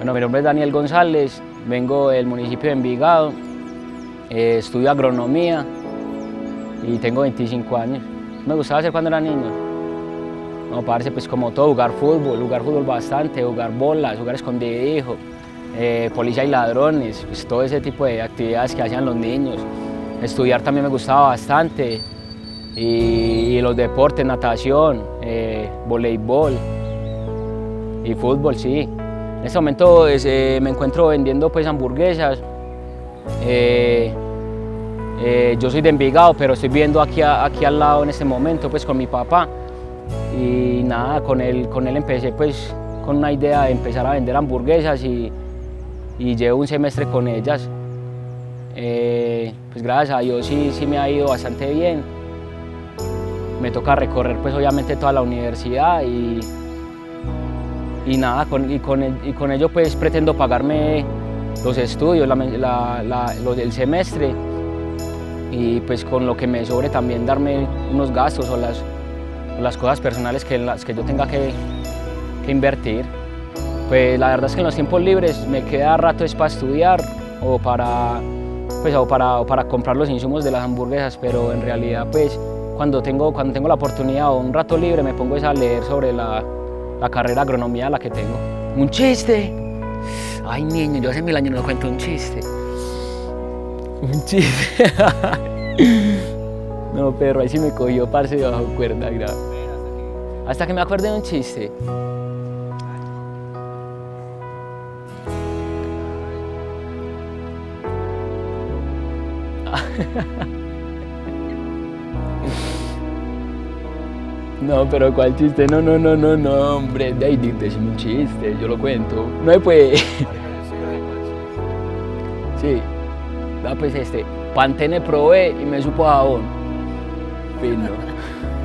Bueno, mi nombre es Daniel González, vengo del municipio de Envigado, estudio agronomía y tengo 25 años. Me gustaba hacer cuando era niño. No, parce, pues como todo, jugar fútbol bastante, jugar bolas, jugar escondidijo, policía y ladrones, pues todo ese tipo de actividades que hacían los niños. Estudiar también me gustaba bastante y los deportes, natación, voleibol y fútbol, sí. En este momento me encuentro vendiendo pues hamburguesas. Yo soy de Envigado, pero estoy viviendo aquí al lado en este momento pues con mi papá. Y nada, con él empecé pues con una idea de empezar a vender hamburguesas y llevo un semestre con ellas. Pues gracias a Dios sí me ha ido bastante bien. Me toca recorrer pues obviamente toda la universidad y nada, con ello pues pretendo pagarme los estudios, el semestre y pues con lo que me sobre también darme unos gastos o las cosas personales en las que yo tenga que invertir. Pues la verdad es que en los tiempos libres me queda rato es para estudiar o para comprar los insumos de las hamburguesas, pero en realidad pues cuando tengo la oportunidad o un rato libre me pongo a leer sobre la carrera de agronomía la que tengo. ¿Un chiste? Ay, niño, yo hace 1000 años no cuento un chiste. Un chiste. No, perro, ahí sí me cogió, parce, bajo cuerda, grave. Hasta que me acuerde de un chiste. No, pero ¿cuál chiste? No, hombre, de ahí decime un chiste, yo lo cuento. No se puede. Sí, pues Pantene probé y me supo jabón. Fino.